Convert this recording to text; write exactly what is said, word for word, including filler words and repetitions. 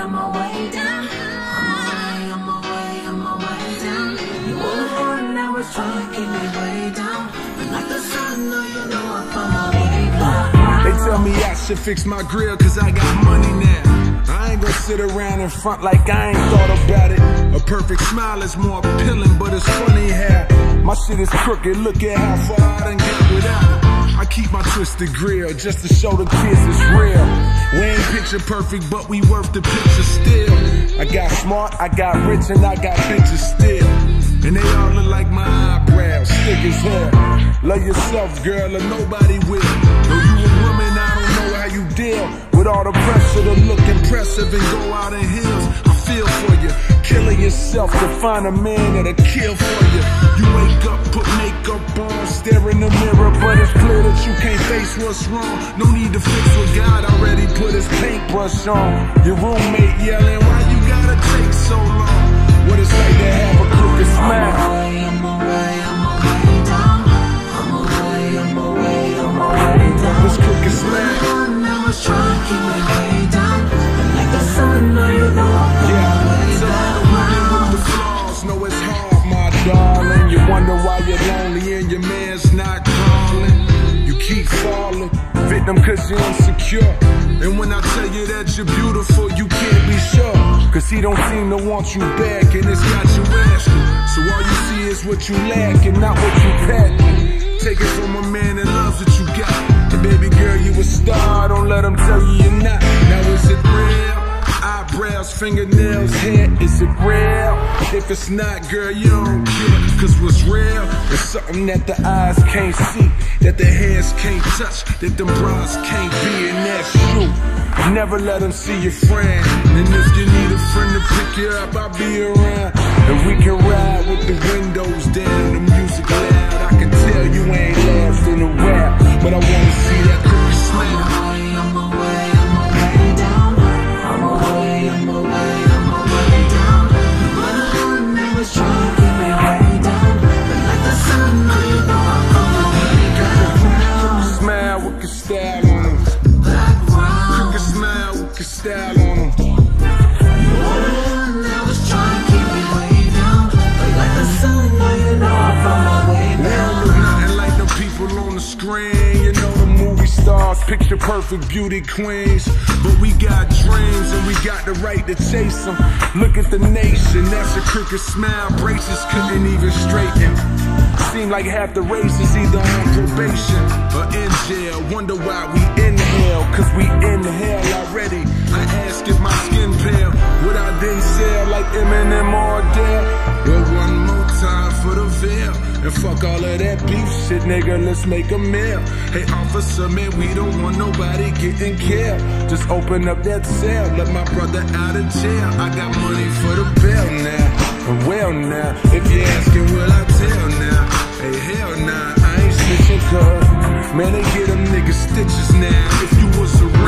on my way down. On my way, on my way, on my way down. You were the one that was trying to keep me way down. But like the sun, no, you know I found my way down. They tell me I should fix my grill cause I got money now. I ain't gonna sit around in front like I ain't thought about it. A perfect smile is more appealing, but it's funny how my shit is crooked. Look at how far I done got without it. I keep my twisted grill just to show the kids it's real. We ain't picture perfect, but we worth the picture still. I got smart, I got rich, and I got bitches still. And they all look like my eyebrows, thick as hell. Love yourself, girl, or nobody will. Though you a woman, I don't know how you deal with all the pressure to look impressive and go out in heels. I feel for you, killing yourself to find a man that'll kill for you. You wake up, put makeup on, stare in the mirror, but it's clear that you can't face what's wrong. No need to fix what God already put his paintbrush on. Your roommate yelling, why you gotta take so long? What it's like to have a crooked smile. I'm my way, I'm my way down. I'm my way, I'm my way, I'm my way down. This crooked smile. I was trying to keep me way down. But like the sun, no, you know I'm Yeah, my way so down. the women with the flaws know it's hard, my darling. You wonder why you're lonely and your man's not calling. You keep falling, victim cause you're insecure. And when I tell you that you're beautiful, you can't be sure. Cause he don't seem to want you back and it's got you asking. So all you see is what you lack and not what you packing. Take it from a man that loves what you got. And baby girl, you a star, don't let him tell you you're not. Now is it real? Eyebrows, fingernails, hair, is it real? If it's not, girl, you don't care. Cause what's real is something that the eyes can't see, that the hands can't touch, that them bras can't be, and that's true. Never let them see your friend. And if you need a friend to pick you up, I'll be around. And we can ride with the windows down, the music loud. I can tell you ain't last in the rap, but I wanna see that crooked smile. I'm my way, I'm my way down. I'm my way, I'm my way, I'm my way down. You were the one that was trying to keep me way down. But like the sun, no, you know I'm on my way down. Crooked smile with your style on them. Crooked smile with your style on them. You were the one that was trying to keep me way down. But like the sun, no, you know I'm on my way They down. don't look nothing like the people on the screen. You know the movie stars, picture perfect beauty queens. But we got dreams and we got the right to chase them. Look at the nation, that's a crooked smile. Braces couldn't even straighten. Seem like half the race is either on probation or in jail. Wonder why we inhale, cause we inhale already. I ask if my skin pale, would I then sell like Eminem or Adele? Well, one more time for the veil. And fuck all of that beef shit, nigga, let's make a meal. Hey, officer, man, we don't want nobody getting killed. Just open up that cell, let my brother out of jail. I got money for the bail now. And well now, if you're asking, will I tell now? Hey, hell nah, I ain't snitching cuz man, they get them niggas stitches now. If you was a